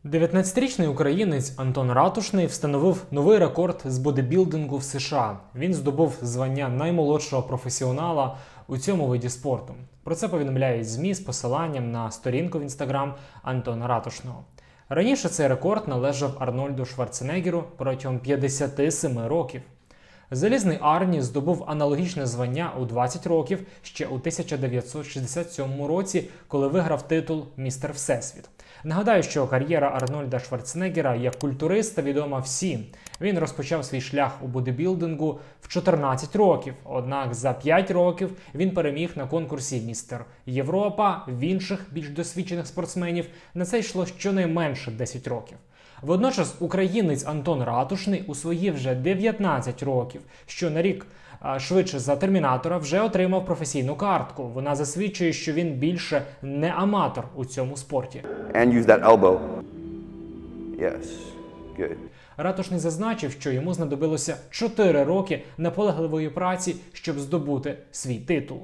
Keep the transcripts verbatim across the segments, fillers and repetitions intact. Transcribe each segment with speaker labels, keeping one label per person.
Speaker 1: дев'ятнадцятирічний українець Антон Ратушний встановив новий рекорд з бодибілдингу в США. Він здобув звання наймолодшого професіонала у цьому виді спорту. Про це повідомляють ЗМІ з посиланням на сторінку в інстаграм Антона Ратушного. Раніше цей рекорд належав Арнольду Шварценеггеру протягом п'ятдесят сім років. Залізний Арні здобув аналогічне звання у двадцять років ще у тисяча дев'ятсот шістдесят сьомому році, коли виграв титул «Містер Всесвіт». Нагадаю, що кар'єра Арнольда Шварценеггера як культуриста відома всім. Він розпочав свій шлях у бодибілдингу в чотирнадцять років, однак за п'ять років він переміг на конкурсі «Містер Європа», в інших більш досвідчених спортсменів на це йшло щонайменше десять років. Водночас українець Антон Ратушний у свої вже дев'ятнадцять років, що на рік а, швидше за Термінатора, вже отримав професійну картку. Вона засвідчує, що він більше не аматор у цьому спорті.
Speaker 2: And use that elbow. Yes. Good.
Speaker 1: Ратушний зазначив, що йому знадобилося чотири роки наполегливої праці, щоб здобути свій титул.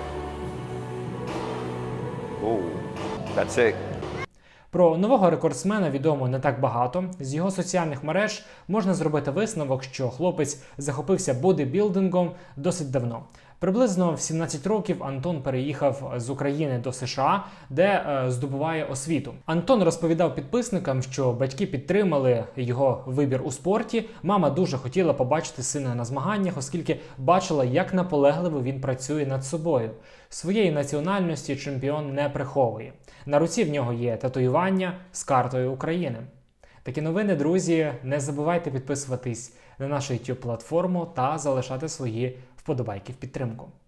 Speaker 2: Oh, that's it.
Speaker 1: Про нового рекордсмена відомо не так багато. З його соціальних мереж можна зробити висновок, що хлопець захопився бодибілдингом досить давно. Приблизно в сімнадцять років Антон переїхав з України до США, де е, здобуває освіту. Антон розповідав підписникам, що батьки підтримали його вибір у спорті. Мама дуже хотіла побачити сина на змаганнях, оскільки бачила, як наполегливо він працює над собою. Своєї національності чемпіон не приховує. На руці в нього є татуювання з картою України. Такі новини, друзі, не забувайте підписуватись на нашу YouTube платформу та залишати свої вподобайки в підтримку.